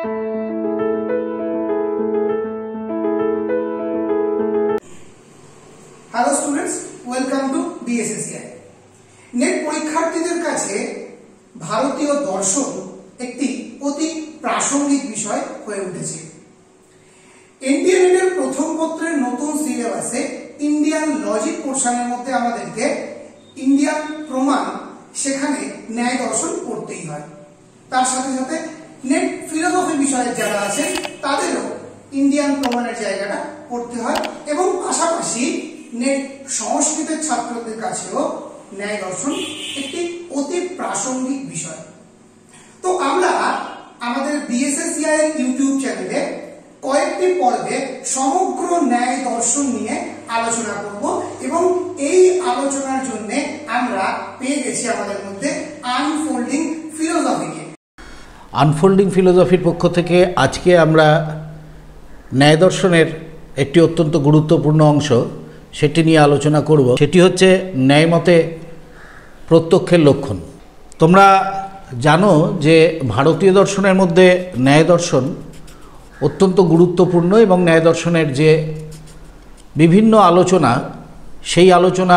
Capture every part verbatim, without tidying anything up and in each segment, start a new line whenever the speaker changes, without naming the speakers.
Hello students, welcome to BSSCI. NET পরীক্ষার্থীদের কাছে ভারতীয় দর্শন একটি অতি প্রাসঙ্গিক বিষয় হয়ে উঠেছে। এনডিএ নেটের প্রথম পত্রের নতুন সিলেবাসে ইন্ডিয়ান লজিক পোর্শনের মধ্যে আমাদেরকে ইন্ডিয়ান প্রমাণ, সেখানে ন্যায় দর্শন পড়তেই হয়। তার সাথে সাথে নেট ফিলোসফি বিষয়ের যারা আছেন তাদেরও ইন্ডিয়ান প্রমাণের জায়গাটা পড়তে হয়, এবং পাশাপাশি নেট সংস্কৃতের ছাত্রদের কাছেও ন্যায় দর্শন একটি অতি প্রাসঙ্গিক বিষয়। তো আমরা আমাদের বিএসএসসিআই এর ইউটিউব চ্যানেলে কয়েকটি পর্বে সমগ্র ন্যায় দর্শন নিয়ে আলোচনা করব, এবং এই আলোচনার জন্য আমরা পেয়ে গেছি আমাদের মধ্যে আনফোল্ডিং ফিলোসফিকে।
আনফোল্ডিং ফিলোসফির পক্ষ থেকে আজকে আমরা ন্যায় দর্শনের একটি অত্যন্ত গুরুত্বপূর্ণ অংশ সেটি নিয়ে আলোচনা করব। সেটি হচ্ছে ন্যায়মতে প্রত্যক্ষের লক্ষণ। তোমরা জানো যে ভারতীয় দর্শনের মধ্যে ন্যায় দর্শন অত্যন্ত গুরুত্বপূর্ণ, এবং ন্যায় দর্শনের যে বিভিন্ন আলোচনা, সেই আলোচনা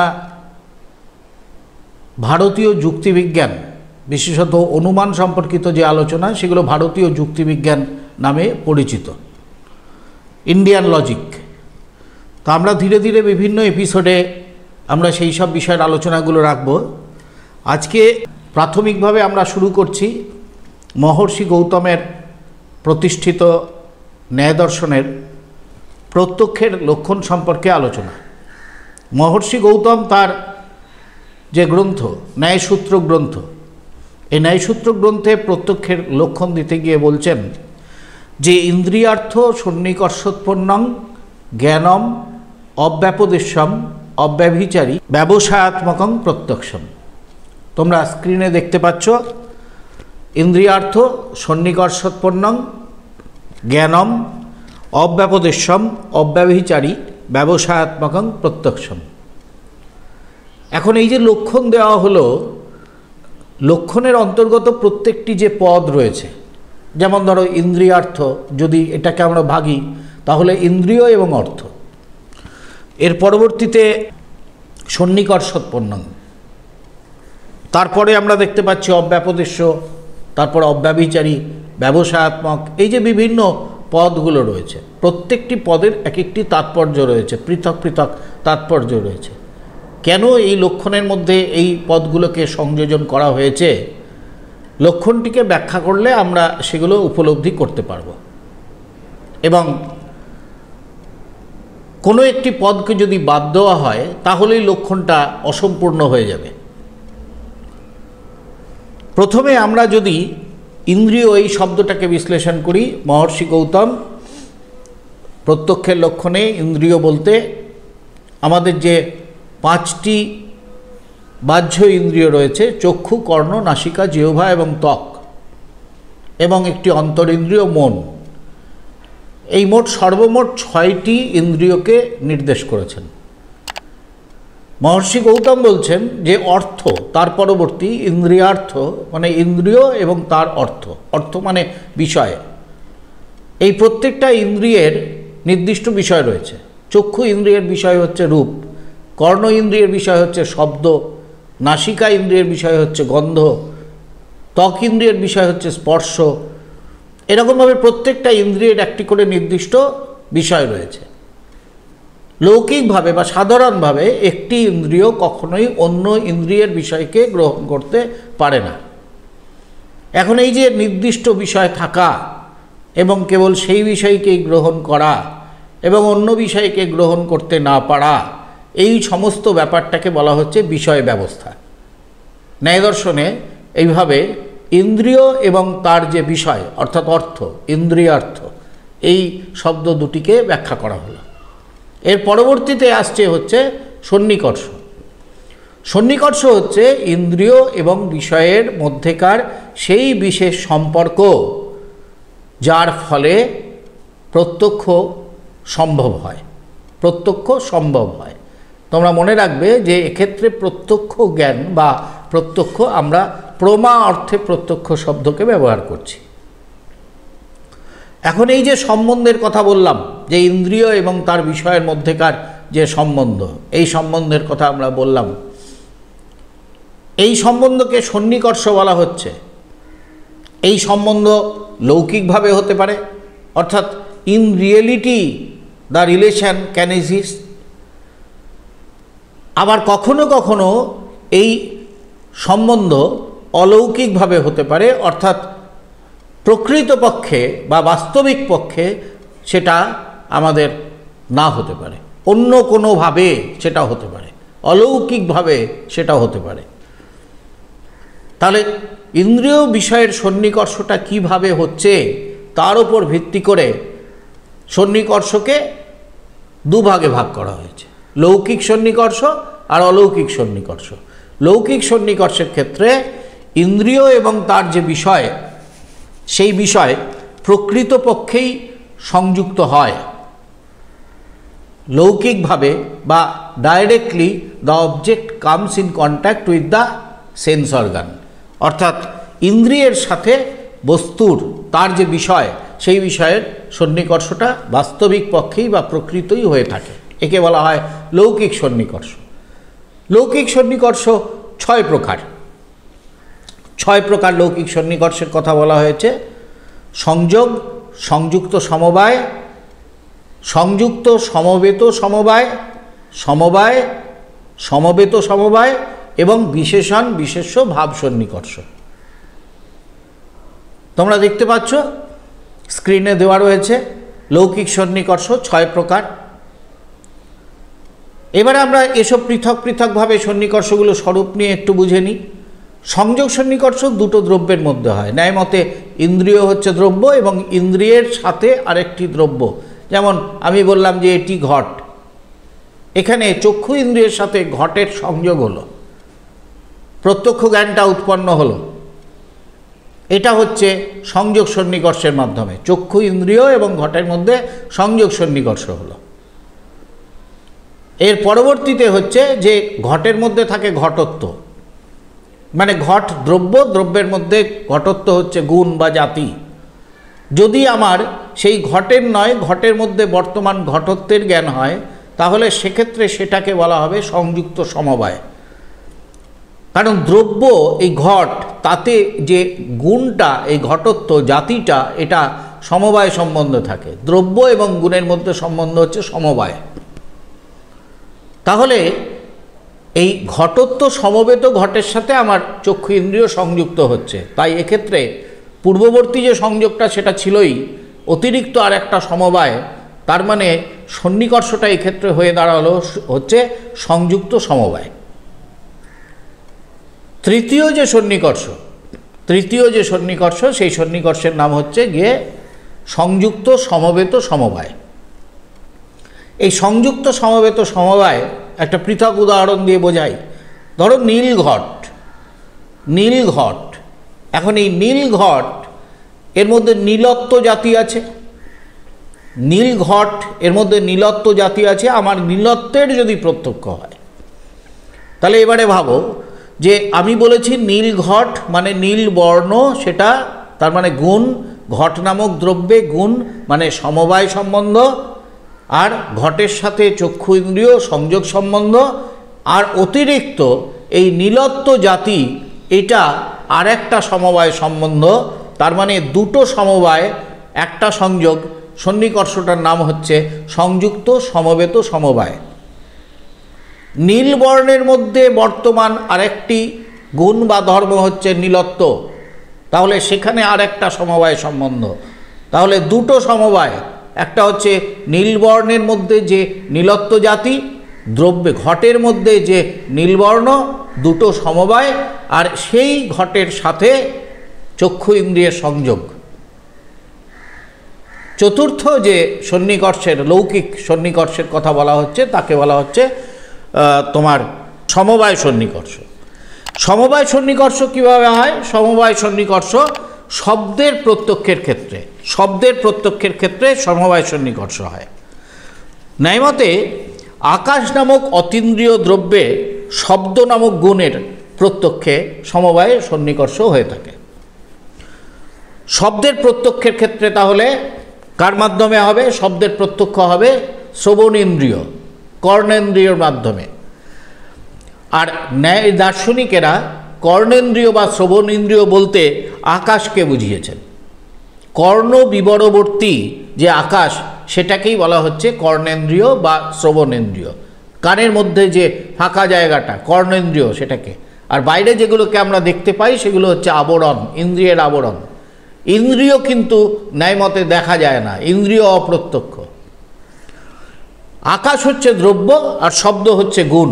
ভারতীয় যুক্তিবিজ্ঞান, বিশেষত অনুমান সম্পর্কিত যে আলোচনা, সেগুলো ভারতীয় যুক্তিবিজ্ঞান নামে পরিচিত, ইন্ডিয়ান লজিক। তো আমরা ধীরে ধীরে বিভিন্ন এপিসোডে আমরা সেই সব বিষয়ের আলোচনাগুলো রাখব। আজকে প্রাথমিকভাবে আমরা শুরু করছি মহর্ষি গৌতমের প্রতিষ্ঠিত ন্যায় দর্শনের প্রত্যক্ষের লক্ষণ সম্পর্কে আলোচনা। মহর্ষি গৌতম তার যে গ্রন্থ ন্যায়সূত্র গ্রন্থ, এই ন্যায়সূত্র গ্রন্থে প্রত্যক্ষের লক্ষণ দিতে গিয়ে বলছেন যে ইন্দ্রিয়ার্থ সন্নিকর্ষোৎপন্নং জ্ঞানম অব্যাপদেশ্যম অব্যভিচারী ব্যবসায়াত্মকং প্রত্যক্ষম। তোমরা স্ক্রিনে দেখতে পাচ্ছ, ইন্দ্রিয়ার্থ সন্নিকর্ষোৎপন্নং জ্ঞানম অব্যাপদেশ্যম অব্যভিচারী ব্যবসায়াত্মকং প্রত্যক্ষম। এখন এই যে লক্ষণ দেওয়া হলো, লক্ষণের অন্তর্গত প্রত্যেকটি যে পদ রয়েছে, যেমন ধরো ইন্দ্রিয়ার্থ, যদি এটাকে আমরা ভাগি তাহলে ইন্দ্রিয় এবং অর্থ। এর পরবর্তীতে সন্নিকর্ষোৎপন্নং, তারপরে আমরা দেখতে পাচ্ছি অব্যাপদেশ্য, তারপর অব্যভিচারী, ব্যবসায়াত্মক। এই যে বিভিন্ন পদগুলো রয়েছে, প্রত্যেকটি পদের এক একটি তাৎপর্য রয়েছে, পৃথক পৃথক তাৎপর্য রয়েছে। কেন এই লক্ষণের মধ্যে এই পদগুলোকে সংযোজন করা হয়েছে, লক্ষণটিকে ব্যাখ্যা করলে আমরা সেগুলো উপলব্ধি করতে পারব। এবং কোনো একটি পদকে যদি বাদ দেওয়া হয় তাহলেই লক্ষণটা অসম্পূর্ণ হয়ে যাবে। প্রথমে আমরা যদি ইন্দ্রিয় এই শব্দটাকে বিশ্লেষণ করি, মহর্ষি গৌতম প্রত্যক্ষের লক্ষণে ইন্দ্রিয় বলতে আমাদের যে পাঁচটি বাহ্য ইন্দ্রিয় রয়েছে, চক্ষু, কর্ণ, নাসিকা, জিহ্বা এবং ত্বক, এবং একটি অন্তরিন্দ্রিয় মন, এই মোট সর্বমোট ছয়টি ইন্দ্রিয়কে নির্দেশ করেছেন। মহর্ষি গৌতম বলছেন যে অর্থ, তার পরবর্তী ইন্দ্রিয়ার্থ মানে ইন্দ্রিয় এবং তার অর্থ, অর্থ মানে বিষয়। এই প্রত্যেকটা ইন্দ্রিয়ের নির্দিষ্ট বিষয় রয়েছে। চক্ষু ইন্দ্রিয়ের বিষয় হচ্ছে রূপ, কর্ণ ইন্দ্রিয়ের বিষয় হচ্ছে শব্দ, নাসিকা ইন্দ্রিয়ের বিষয় হচ্ছে গন্ধ, ত্বক ইন্দ্রিয়ের বিষয় হচ্ছে স্পর্শ। এরকমভাবে প্রত্যেকটা ইন্দ্রিয়ের একটি করে নির্দিষ্ট বিষয় রয়েছে। লৌকিকভাবে বা সাধারণভাবে একটি ইন্দ্রিয় কখনোই অন্য ইন্দ্রিয়ের বিষয়কে গ্রহণ করতে পারে না। এখন এই যে নির্দিষ্ট বিষয় থাকা এবং কেবল সেই বিষয়কেই গ্রহণ করা এবং অন্য বিষয়কে গ্রহণ করতে না পারা, এই সমস্ত ব্যাপারটাকে বলা হচ্ছে বিষয় ব্যবস্থা। ন্যায় দর্শনে এইভাবে ইন্দ্রিয় এবং তার যে বিষয় অর্থাৎ অর্থ, ইন্দ্রিয়ার্থ, এই শব্দ দুটিকে ব্যাখ্যা করা হলো। এর পরবর্তীতে আসছে হচ্ছে সন্নিকর্ষ। সন্নিকর্ষ হচ্ছে ইন্দ্রিয় এবং বিষয়ের মধ্যেকার সেই বিশেষ সম্পর্ক যার ফলে প্রত্যক্ষ সম্ভব হয়, প্রত্যক্ষ সম্ভব হয়। তোমরা মনে রাখবে যে এক্ষেত্রে প্রত্যক্ষ জ্ঞান বা প্রত্যক্ষ আমরা প্রমা অর্থে প্রত্যক্ষ শব্দকে ব্যবহার করছি। এখন এই যে সম্বন্ধের কথা বললাম, যে ইন্দ্রিয় এবং তার বিষয়ের মধ্যেকার যে সম্বন্ধ, এই সম্বন্ধের কথা আমরা বললাম, এই সম্বন্ধকে সন্নিকর্ষ বলা হচ্ছে। এই সম্বন্ধ লৌকিকভাবে হতে পারে, অর্থাৎ in reality the relation can exist. আবার কখনো কখনো এই সম্বন্ধ অলৌকিকভাবে হতে পারে, অর্থাৎ প্রকৃতপক্ষে বা বাস্তবিক পক্ষে সেটা আমাদের না হতে পারে, অন্য কোনোভাবে সেটা হতে পারে, অলৌকিকভাবে সেটা হতে পারে। তাহলে ইন্দ্রিয় বিষয়ের সন্নিকর্ষটা কিভাবে হচ্ছে তার উপর ভিত্তি করে সন্নিকর্ষকে দুভাগে ভাগ করা হয়েছে, লৌকিক সন্নিকর্ষ আর অলৌকিক সন্নিকর্ষ। লৌকিক সন্নিকর্ষের ক্ষেত্রে ইন্দ্রিয় এবং তার যে বিষয়, সেই বিষয় প্রকৃতপক্ষেই সংযুক্ত হয় লৌকিকভাবে, বা directly the object comes in contact with the sense organ, অর্থাৎ ইন্দ্রিয়ের সাথে বস্তুর তার যে বিষয়, সেই বিষয়ের সন্নিকর্ষটা বাস্তবিক পক্ষেই বা প্রকৃতই হয়ে থাকে। একে বলা হয় লৌকিক সন্নিকর্ষ। লৌকিক সন্নিকর্ষ ছয় প্রকার। ছয় প্রকার লৌকিক সন্নিকর্ষের কথা বলা হয়েছে। সংযোগ, সংযুক্ত সমবায়, সংযুক্ত সমবেত সমবায়, সমবায়, সমবেত সমবায় এবং বিশেষণ বিশেষ্য ভাব সন্নিকর্ষ। তোমরা দেখতে পাচ্ছ স্ক্রিনে দেওয়া রয়েছে লৌকিক সন্নিকর্ষ ছয় প্রকার। এবারে আমরা এসব পৃথক পৃথকভাবে সন্নিকর্ষগুলো স্বরূপ নিয়ে একটু বুঝে নিই। সংযোগ সন্নিকর্ষ দুটো দ্রব্যের মধ্যে হয়। ন্যায় মতে ইন্দ্রিয় হচ্ছে দ্রব্য এবং ইন্দ্রিয়ের সাথে আরেকটি দ্রব্য। যেমন আমি বললাম যে এটি ঘট, এখানে চক্ষু ইন্দ্রিয়ের সাথে ঘটের সংযোগ হলো, প্রত্যক্ষ জ্ঞানটা উৎপন্ন হলো। এটা হচ্ছে সংযোগ সন্নিকর্ষের মাধ্যমে চক্ষু ইন্দ্রিয় এবং ঘটের মধ্যে সংযোগ সন্নিকর্ষ হলো। এর পরবর্তীতে হচ্ছে যে ঘটের মধ্যে থাকে ঘটত্ব, মানে ঘট দ্রব্য, দ্রব্যের মধ্যে ঘটত্ব হচ্ছে গুণ বা জাতি। যদি আমার সেই ঘটের নয়, ঘটের মধ্যে বর্তমান ঘটত্বের জ্ঞান হয়, তাহলে সেক্ষেত্রে সেটাকে বলা হবে সংযুক্ত সমবায়। কারণ দ্রব্য এই ঘট, তাতে যে গুণটা, এই ঘটত্ব জাতিটা, এটা সমবায় সম্বন্ধ থাকে। দ্রব্য এবং গুণের মধ্যে সম্বন্ধ হচ্ছে সমবায়। তাহলে এই ঘটত্ব সমবেত ঘটের সাথে আমার চক্ষু ইন্দ্রিয় সংযুক্ত হচ্ছে। তাই এক্ষেত্রে পূর্ববর্তী যে সংযোগটা সেটা ছিলই, অতিরিক্ত আর একটা সমবায়। তার মানে সন্নিকর্ষটা এক্ষেত্রে হয়ে দাঁড়ালো হচ্ছে সংযুক্ত সমবায়। তৃতীয় যে সন্নিকর্ষ, তৃতীয় যে সন্নিকর্ষ, সেই সন্নিকর্ষের নাম হচ্ছে গিয়ে সংযুক্ত সমবেত সমবায়। এই সংযুক্ত সমবেত সমবায় একটা পৃথক উদাহরণ দিয়ে বোঝাই। ধরো নীল ঘট, নীল ঘট। এখন এই নীল ঘট, এর মধ্যে নীলত্ব জাতি আছে। নীল ঘট, এর মধ্যে নীলত্ব জাতি আছে। আমার নীলত্বের যদি প্রত্যক্ষ হয়, তাহলে এবারে ভাবো যে আমি বলেছি নীল ঘট মানে নীল বর্ণ, সেটা তার মানে গুণ, ঘট নামক দ্রব্যে গুণ মানে সমবায় সম্বন্ধ, আর ঘটের সাথে চক্ষু ইন্দ্রিয় সংযোগ সম্বন্ধ, আর অতিরিক্ত এই নীলত্ব জাতি, এটা আর একটা সমবায় সম্বন্ধ। তার মানে দুটো সমবায়, একটা সংযোগ, সন্নিকর্ষটার নাম হচ্ছে সংযুক্ত সমবেত সমবায়। নীল বর্ণের মধ্যে বর্তমান আরেকটি গুণ বা ধর্ম হচ্ছে নীলত্ব, তাহলে সেখানে আর একটা সমবায় সম্বন্ধ। তাহলে দুটো সমবায়, একটা হচ্ছে নীলবর্ণের মধ্যে যে নীলত্ব জাতি, দ্রব্যে ঘটের মধ্যে যে নীলবর্ণ, দুটো সমবায়, আর সেই ঘটের সাথে চক্ষু ইন্দ্রিয়ের সংযোগ। চতুর্থ যে সন্নিকর্ষের, লৌকিক সন্নিকর্ষের কথা বলা হচ্ছে, তাকে বলা হচ্ছে তোমার সমবায় সন্নিকর্ষ। সমবায় সন্নিকর্ষ কীভাবে হয়? সমবায় সন্নিকর্ষ শব্দের প্রত্যক্ষের ক্ষেত্রে, শব্দের প্রত্যক্ষের ক্ষেত্রে সমবায় সন্নিকর্ষ হয়। ন্যায়মতে আকাশ নামক অতীন্দ্রিয় দ্রব্যে শব্দ নামক গুণের প্রত্যক্ষে সমবায় সন্নিকর্ষ হয়ে থাকে। শব্দের প্রত্যক্ষের ক্ষেত্রে তাহলে কার মাধ্যমে হবে? শব্দের প্রত্যক্ষ হবে শ্রবণেন্দ্রিয়, কর্ণেন্দ্রিয়র মাধ্যমে। আর ন্যায় দার্শনিকেরা কর্ণেন্দ্রিয় বা শ্রবণেন্দ্রিয় বলতে আকাশকে বুঝিয়েছেন। কর্ণ বিবরবর্তী যে আকাশ, সেটাকেই বলা হচ্ছে কর্ণেন্দ্রিয় বা শ্রবণেন্দ্রিয়। কানের মধ্যে যে ফাঁকা জায়গাটা কর্ণেন্দ্রিয় সেটাকে, আর বাইরে যেগুলোকে আমরা দেখতে পাই সেগুলো হচ্ছে আবরণ, ইন্দ্রিয়ের আবরণ। ইন্দ্রিয় কিন্তু ন্যায়মতে দেখা যায় না, ইন্দ্রিয় অপ্রত্যক্ষ। আকাশ হচ্ছে দ্রব্য আর শব্দ হচ্ছে গুণ।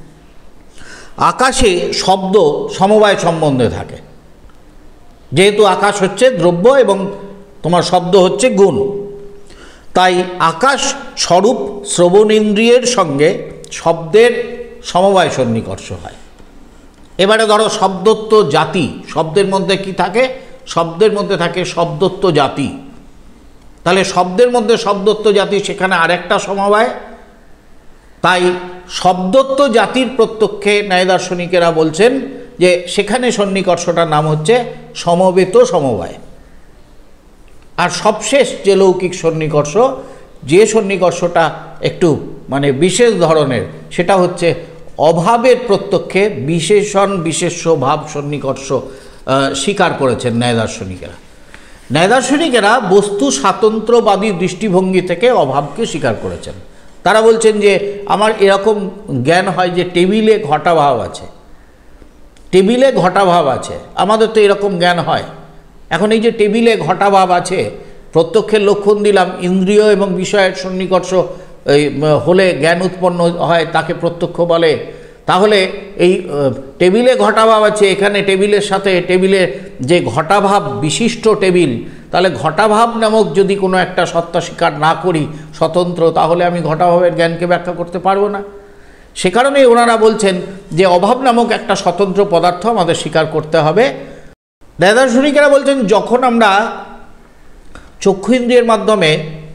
আকাশে শব্দ সমবায় সম্বন্ধে থাকে, যেহেতু আকাশ হচ্ছে দ্রব্য এবং তোমার শব্দ হচ্ছে গুণ, তাই আকাশ স্বরূপ শ্রবণেন্দ্রিয়ের সঙ্গে শব্দের সমবায় সন্নিকর্ষ হয়। এবারে ধরো শব্দত্ব জাতি, শব্দের মধ্যে কি থাকে? শব্দের মধ্যে থাকে শব্দত্ব জাতি। তাহলে শব্দের মধ্যে শব্দত্ব জাতি, সেখানে আরেকটা সমবায়। তাই শব্দত্ব জাতির প্রত্যক্ষে ন্যায় দার্শনিকেরা বলছেন যে সেখানে সন্নিকর্ষটার নাম হচ্ছে সমবেত সমবায়। আর সবশেষ যে লৌকিক সন্নিকর্ষ, যে সন্নিকর্ষটা একটু মানে বিশেষ ধরনের, সেটা হচ্ছে অভাবের প্রত্যক্ষে বিশেষণ বিশেষ্য ভাব সন্নিকর্ষ স্বীকার করেছেন ন্যায় দার্শনিকেরা। ন্যায় দার্শনিকেরা বস্তু স্বাতন্ত্র্যবাদী দৃষ্টিভঙ্গি থেকে অভাবকে স্বীকার করেছেন। তারা বলছেন যে আমার এরকম জ্ঞান হয় যে টেবিলে ঘটাভাব আছে, টেবিলে ঘটাভাব আছে, আমাদের তো এরকম জ্ঞান হয়। এখন এই যে টেবিলে ঘটাভাব আছে, প্রত্যক্ষের লক্ষণ দিলাম, ইন্দ্রিয় এবং বিষয়ের সন্নিকর্ষ এই হলে জ্ঞান উৎপন্ন হয়, তাকে প্রত্যক্ষ বলে। তাহলে এই টেবিলে ঘটাভাব আছে, এখানে টেবিলের সাথে টেবিলের যে ঘটাভাব বিশিষ্ট টেবিল, তাহলে ঘটাভাব নামক যদি কোনো একটা সত্তা স্বীকার না করি স্বতন্ত্র, তাহলে আমি ঘটাভাবের জ্ঞানকে ব্যাখ্যা করতে পারবো না। সে কারণেই ওনারা বলছেন যে অভাব নামক একটা স্বতন্ত্র পদার্থ আমাদের স্বীকার করতে হবে। ন্যায় দার্শনিকেরা বলছেন যখন আমরা চক্ষু ইন্দ্রিয়ের মাধ্যমে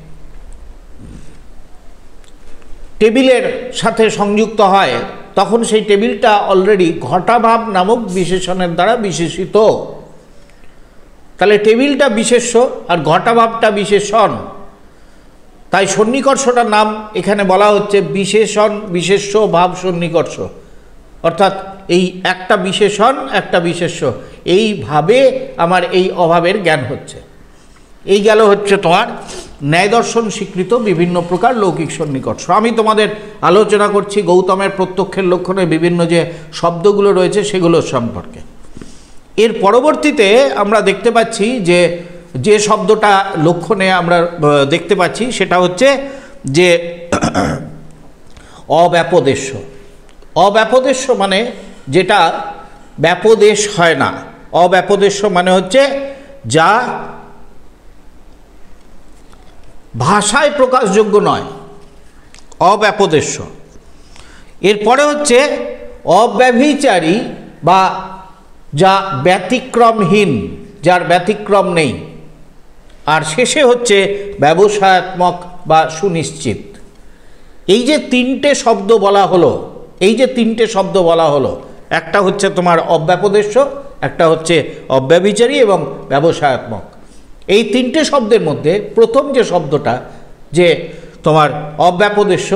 টেবিলের সাথে সংযুক্ত হয়, তখন সেই টেবিলটা অলরেডি ঘটাভাব নামক বিশেষণের দ্বারা বিশেষিত। তাহলে টেবিলটা বিশেষ্য আর ঘটাভাবটা বিশেষণ, তাই সন্নিকর্ষটার নাম এখানে বলা হচ্ছে বিশেষণ বিশেষ্য ভাব সন্নিকর্ষ। অর্থাৎ এই একটা বিশেষণ একটা বিশেষ্য, এইভাবে আমার এই অভাবের জ্ঞান হচ্ছে। এই গেল হচ্ছে তোমার ন্যায় দর্শন স্বীকৃত বিভিন্ন প্রকার লৌকিক সন্নিকর্ষ। আমি তোমাদের আলোচনা করছি গৌতমের প্রত্যক্ষের লক্ষণে বিভিন্ন যে শব্দগুলো রয়েছে সেগুলোর সম্পর্কে। এর পরবর্তীতে আমরা দেখতে পাচ্ছি যে যে শব্দটা লক্ষণে আমরা দেখতে পাচ্ছি সেটা হচ্ছে যে অব্যাপদেশ্য। অব্যাপদেশ্য মানে যেটা ব্যাপদেশ হয় না। অব্যাপদেশ্য মানে হচ্ছে যা ভাষায় প্রকাশযোগ্য নয়, অব্যাপদেশ্য। এরপরে হচ্ছে অব্যভিচারী বা যা ব্যতিক্রমহীন, যার ব্যতিক্রম নেই। আর শেষে হচ্ছে ব্যবসায়াত্মক বা সুনিশ্চিত। এই যে তিনটে শব্দ বলা হলো, এই যে তিনটে শব্দ বলা হলো, একটা হচ্ছে তোমার অব্যাপদেশ্য, একটা হচ্ছে অব্যভিচারী এবং ব্যবসায়াত্মক। এই তিনটে শব্দের মধ্যে প্রথম যে শব্দটা যে তোমার অব্যাপদেশ্য,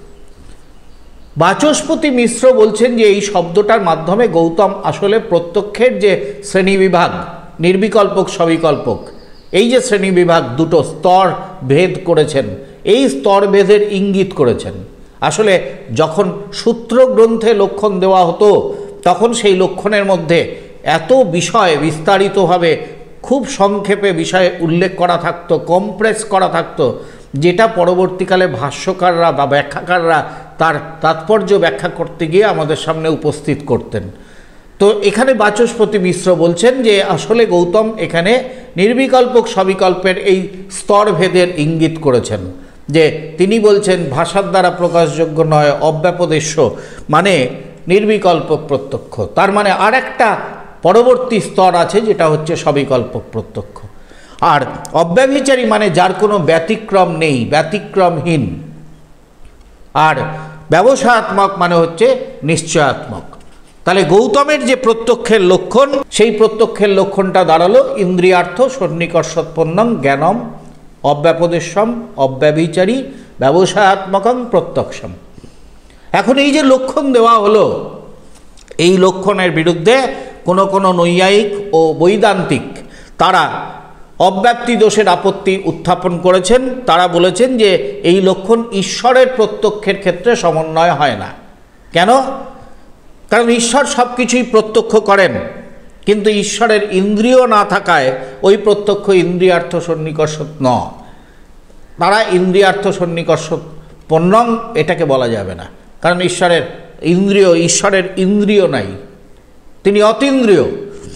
বাচস্পতি মিশ্র বলছেন যে এই শব্দটার মাধ্যমে গৌতম আসলে প্রত্যক্ষের যে শ্রেণীবিভাগ, নির্বিকল্পক সবিকল্পক, এই যে শ্রেণীবিভাগ দুটো স্তর ভেদ করেছেন, এই স্তর ভেদের ইঙ্গিত করেছেন। আসলে যখন সূত্র গ্রন্থে লক্ষণ দেওয়া হতো, তখন সেই লক্ষণের মধ্যে এত বিষয় বিস্তারিতভাবে খুব সংক্ষেপে বিষয়ে উল্লেখ করা থাকতো, কমপ্রেস করা থাকতো, যেটা পরবর্তীকালে ভাষ্যকাররা বা ব্যাখ্যাকাররা তার তাৎপর্য ব্যাখ্যা করতে গিয়ে আমাদের সামনে উপস্থিত করতেন। তো এখানে বাচস্পতি মিশ্র বলছেন যে আসলে গৌতম এখানে নির্বিকল্পক সবিকল্পের এই স্তরভেদের ইঙ্গিত করেছেন। যে তিনি বলছেন ভাষার দ্বারা প্রকাশযোগ্য নয়, অব্যাপদেশ্য মানে নির্বিকল্পক প্রত্যক্ষ। তার মানে আর একটা পরবর্তী স্তর আছে যেটা হচ্ছে সবিকল্পক প্রত্যক্ষ। আর অব্যভিচারী মানে যার কোনো ব্যতিক্রম নেই, ব্যতিক্রমহীন। আর ব্যবসায়াত্মক মানে হচ্ছে নিশ্চয়াত্মক। তাহলে গৌতমের যে প্রত্যক্ষের লক্ষণ, সেই প্রত্যক্ষের লক্ষণটা দাঁড়ালো ইন্দ্রিয়ার্থ সন্নিকর্ষোৎপন্নম জ্ঞানম অব্যাপদেশম অব্যভিচারী ব্যবসায়াত্মকং প্রত্যক্ষম। এখন এই যে লক্ষণ দেওয়া হলো, এই লক্ষণের বিরুদ্ধে কোনো কোনো নৈয়ায়িক ও বৈদান্তিক তারা অব্যাপ্তি দোষের আপত্তি উত্থাপন করেছেন। তারা বলেছেন যে এই লক্ষণ ঈশ্বরের প্রত্যক্ষের ক্ষেত্রে সমন্বয় হয় না। কেন? কারণ ঈশ্বর সব কিছুই প্রত্যক্ষ করেন, কিন্তু ঈশ্বরের ইন্দ্রিয় না থাকায় ওই প্রত্যক্ষ ইন্দ্রিয়ার্থ সন্নিকর্ষ ন, তারা ইন্দ্রিয়ার্থ সন্নিকর্ষ পণ্যং এটাকে বলা যাবে না, কারণ ঈশ্বরের ইন্দ্রিয় ঈশ্বরের ইন্দ্রিয় নাই, তিনি অতীন্দ্রিয়।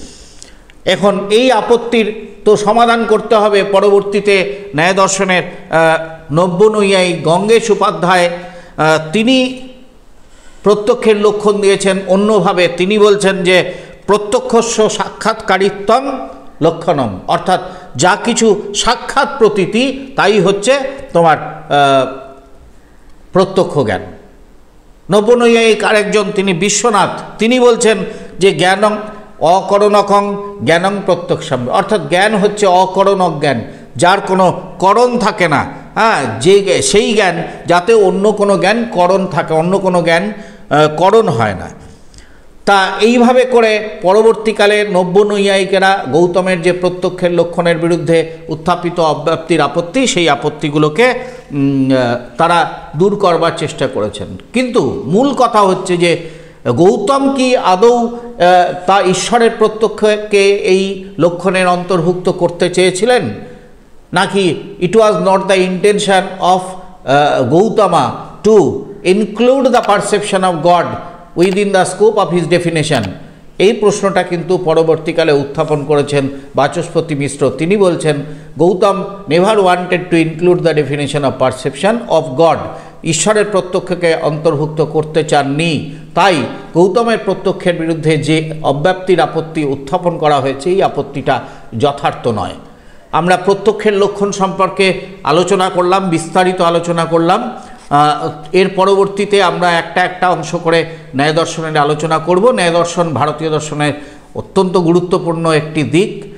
এখন এই আপত্তির তো সমাধান করতে হবে। পরবর্তীতে ন্যায় দর্শনের নব্য নৈয়ায়ী গঙ্গেশ উপাধ্যায় তিনি প্রত্যক্ষের লক্ষণ দিয়েছেন অন্যভাবে। তিনি বলছেন যে প্রত্যক্ষস্য সাক্ষাৎকারিত্বং লক্ষণম, অর্থাৎ যা কিছু সাক্ষাৎ প্রতীতি তাই হচ্ছে তোমার প্রত্যক্ষ জ্ঞান। নব্যনৈয়ায়িক আরেকজন তিনি বিশ্বনাথ, তিনি বলছেন যে জ্ঞানং অকরণকং জ্ঞানং প্রত্যক্ষম, অর্থাৎ জ্ঞান হচ্ছে অকরণক জ্ঞান, যার কোনো করণ থাকে না। হ্যাঁ, যে সেই জ্ঞান যাতে অন্য কোনো জ্ঞান করণ থাকে, অন্য কোনো জ্ঞান করণ হয় না। তা এইভাবে করে পরবর্তীকালে নব্য নৈয়ায়িকেরা গৌতমের যে প্রত্যক্ষের লক্ষণের বিরুদ্ধে উত্থাপিত অব্যাপ্তির আপত্তি, সেই আপত্তিগুলোকে তারা দূর করবার চেষ্টা করেছেন। কিন্তু মূল কথা হচ্ছে যে গৌতম কি আদৌ তা ঈশ্বরের প্রত্যক্ষকে এই লক্ষণের অন্তর্ভুক্ত করতে চেয়েছিলেন, নাকি it was not the intention of Gautama to include the perception of God within the scope of his definition? এই প্রশ্নটা কিন্তু পরবর্তীকালে উত্থাপন করেছেন বাচস্পতি মিশ্র। তিনি বলছেন Gautam never wanted to include the definition of perception of God, ঈশ্বরের প্রত্যক্ষকে অন্তর্ভুক্ত করতে চাননি। তাই গৌতমের প্রত্যক্ষের বিরুদ্ধে যে অব্যাপ্তির আপত্তি উত্থাপন করা হয়েছে, এই আপত্তিটা যথার্থ নয়। আমরা প্রত্যক্ষের লক্ষণ সম্পর্কে আলোচনা করলাম, বিস্তারিত আলোচনা করলাম। এর পরবর্তীতে আমরা একটা একটা অংশ করে ন্যায় দর্শনের আলোচনা করব। ন্যায় দর্শন ভারতীয় দর্শনের অত্যন্ত গুরুত্বপূর্ণ একটি দিক।